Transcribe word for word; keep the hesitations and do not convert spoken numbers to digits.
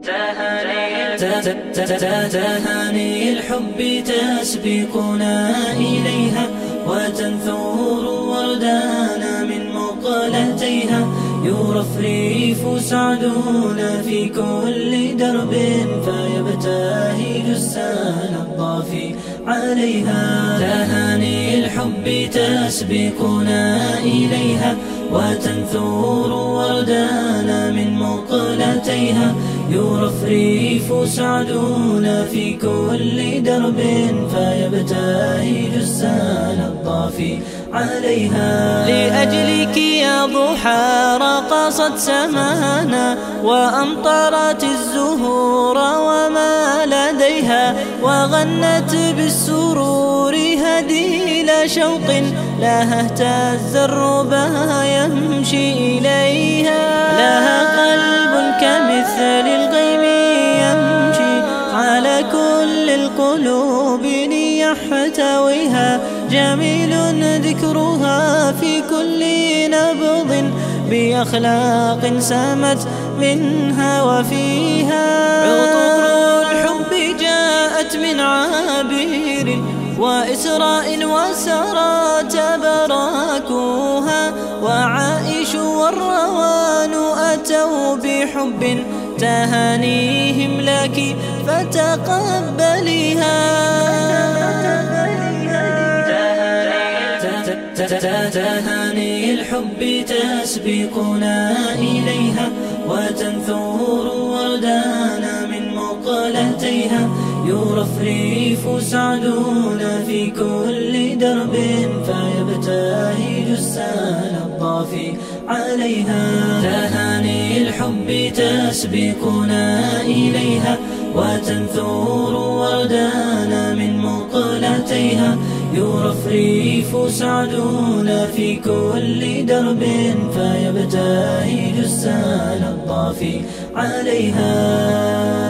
تهاني الحب تسبقنا إليها وتنثور وردانا من مقلتيها، يرفرف سعدنا في كل درب فيبتهي جسان الضافي عليها. تهاني الحب تسبقنا إليها وتنثور وردانا من مقلتيها، يرفرف سعدنا في كل درب فيبتهي جسان الضافي عليها. لأجلك يا ضحى رقصت سمانا وأمطرت الزهور وما لديها، وغنت بالسرور هديل شوق لها اهتز الربا يمشي إليها. لها قلب كمثل الغيم يمشي على كل القلوب يحتويها، جميل ذكرها في كل نبض بأخلاق سامت منها وفيها. عطور الحب جاءت من عابر وإسراء وسرى تبراكوها، وعائش والروان أتوا بحب تهانيهم لك فتقبليها. تهاني الحب تسبقنا إليها وتنثور وردانا من مقلتيها، يرفرف سعدنا في كل درب فيبتهي جسان الضافي عليها. تهاني الحب تسبقنا إليها وتنثور وردانا من مقلتيها، يرفرف سعدنا في كل درب فيبتهي جسان الضافي عليها.